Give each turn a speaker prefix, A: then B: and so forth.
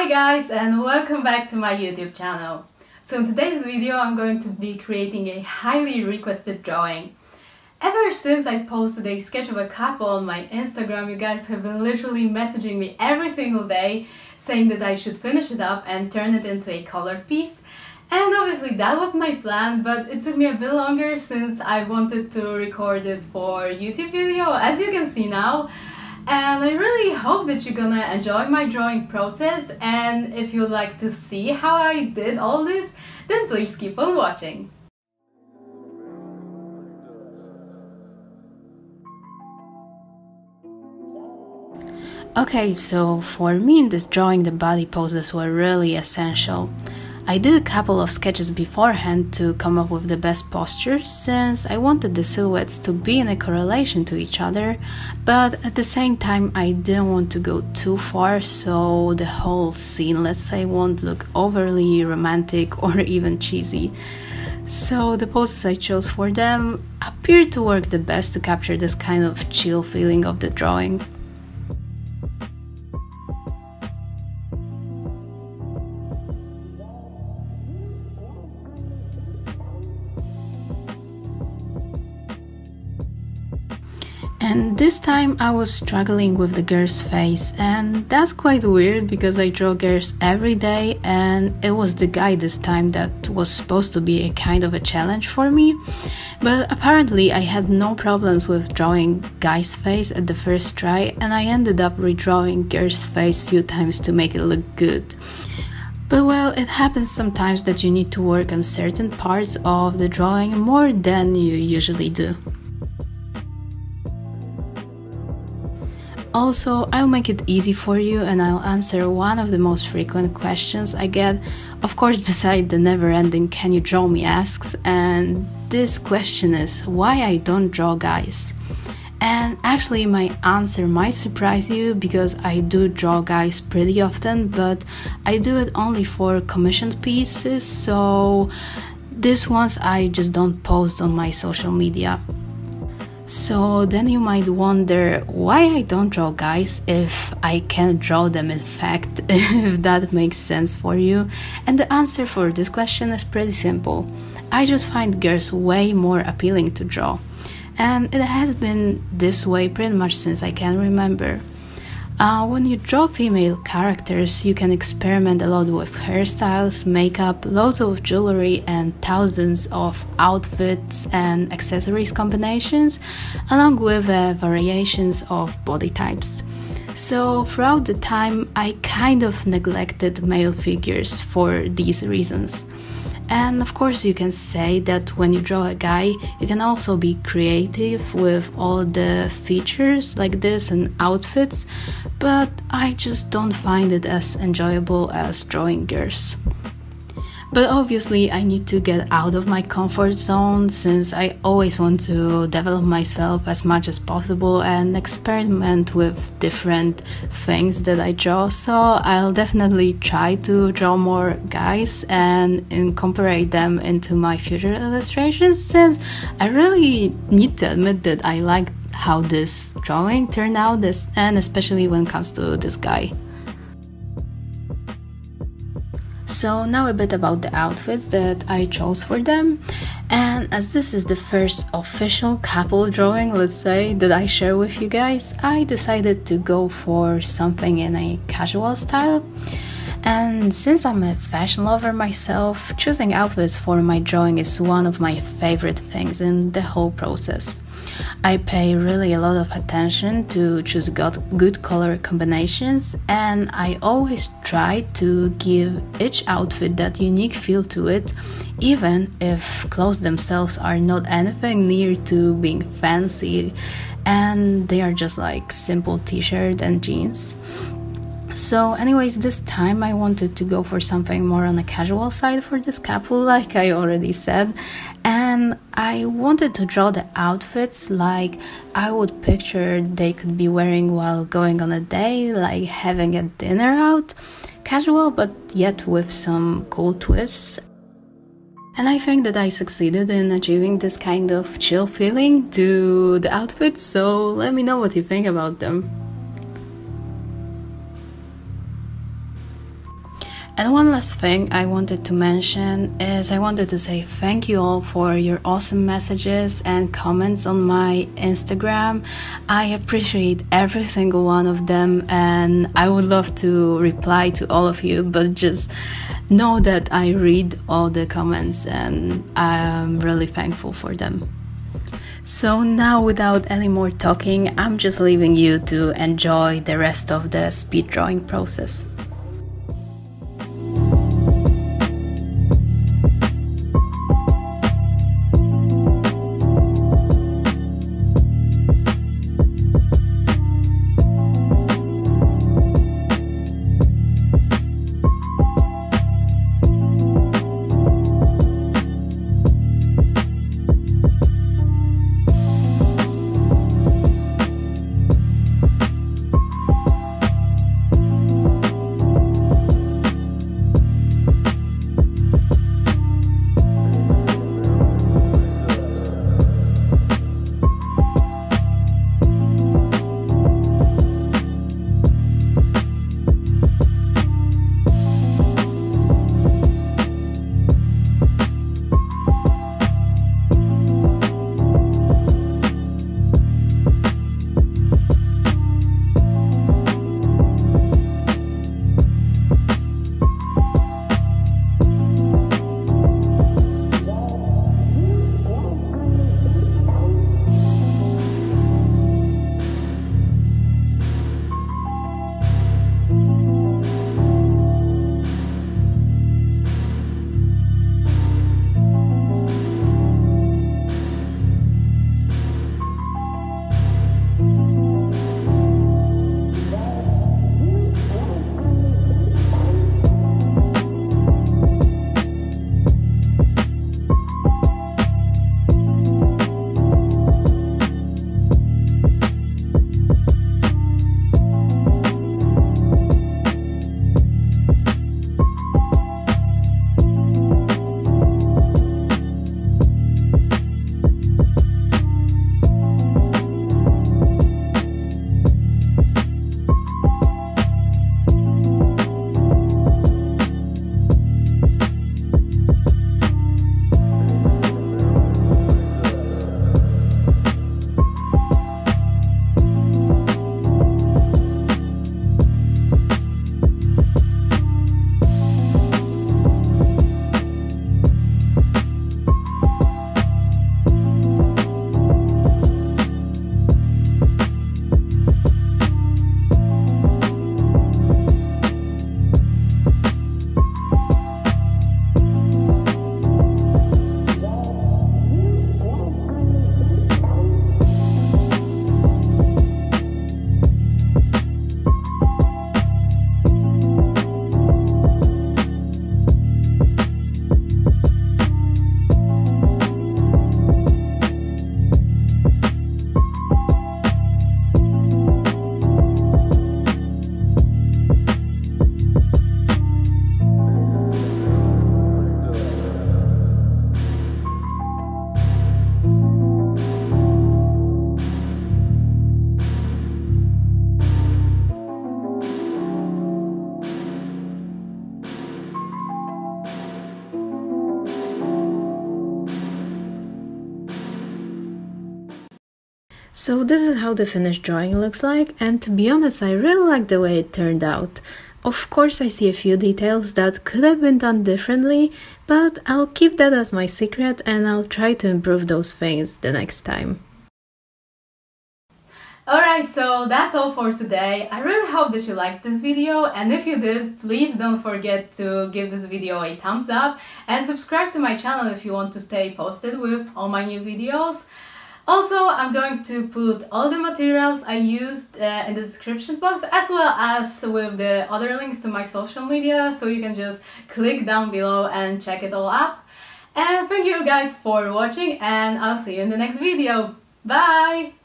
A: guys, and welcome back to my YouTube channel. So in today's video I'm going to be creating a highly requested drawing. Ever since I posted a sketch of a couple on my Instagram, you guys have been literally messaging me every single day saying that I should finish it up and turn it into a colored piece. And obviously that was my plan, but it took me a bit longer since I wanted to record this for YouTube video, as you can see now. And I really hope that you're gonna enjoy my drawing process, and if you'd like to see how I did all this, then please keep on watching. Okay, so for me in this drawing the body poses were really essential. I did a couple of sketches beforehand to come up with the best postures, since I wanted the silhouettes to be in a correlation to each other, but at the same time I didn't want to go too far so the whole scene, let's say, won't look overly romantic or even cheesy. So the poses I chose for them appear to work the best to capture this kind of chill feeling of the drawing. And this time I was struggling with the girl's face, and that's quite weird because I draw girls every day and it was the guy this time that was supposed to be a kind of a challenge for me. But apparently I had no problems with drawing guy's face at the first try, and I ended up redrawing girl's face a few times to make it look good. But well, it happens sometimes that you need to work on certain parts of the drawing more than you usually do. Also, I'll make it easy for you and I'll answer one of the most frequent questions I get, of course beside the never-ending "can you draw me" asks, and this question is why I don't draw guys. And actually my answer might surprise you because I do draw guys pretty often, but I do it only for commissioned pieces, so these ones I just don't post on my social media. So then you might wonder why I don't draw guys if I can draw them in fact, if that makes sense for you. And the answer for this question is pretty simple. I just find girls way more appealing to draw. And it has been this way pretty much since I can remember. When you draw female characters, you can experiment a lot with hairstyles, makeup, loads of jewelry, and thousands of outfits and accessories combinations, along with variations of body types. So throughout the time, I kind of neglected male figures for these reasons. And of course you can say that when you draw a guy, you can also be creative with all the features like this and outfits, but I just don't find it as enjoyable as drawing girls. But obviously I need to get out of my comfort zone, since I always want to develop myself as much as possible and experiment with different things that I draw. So I'll definitely try to draw more guys and incorporate them into my future illustrations, since I really need to admit that I like how this drawing turned out, and especially when it comes to this guy. So now a bit about the outfits that I chose for them, and as this is the first official couple drawing, let's say, that I share with you guys, I decided to go for something in a casual style. And since I'm a fashion lover myself, choosing outfits for my drawing is one of my favorite things in the whole process. I pay really a lot of attention to choose good color combinations, and I always try to give each outfit that unique feel to it, even if clothes themselves are not anything near to being fancy and they are just like simple t-shirt and jeans. So anyways, this time I wanted to go for something more on the casual side for this couple, like I already said, and I wanted to draw the outfits like I would picture they could be wearing while going on a date, like having a dinner out, casual but yet with some cool twists. And I think that I succeeded in achieving this kind of chill feeling to the outfits, so let me know what you think about them. And one last thing I wanted to mention is I wanted to say thank you all for your awesome messages and comments on my Instagram. I appreciate every single one of them, and I would love to reply to all of you, but just know that I read all the comments and I'm really thankful for them. So now, without any more talking, I'm just leaving you to enjoy the rest of the speed drawing process. So this is how the finished drawing looks like, and to be honest, I really like the way it turned out. Of course, I see a few details that could have been done differently, but I'll keep that as my secret and I'll try to improve those things the next time. Alright, so that's all for today. I really hope that you liked this video, and if you did, please don't forget to give this video a thumbs up and subscribe to my channel if you want to stay posted with all my new videos. Also, I'm going to put all the materials I used in the description box, as well as with the other links to my social media, so you can just click down below and check it all up. And thank you guys for watching, and I'll see you in the next video. Bye!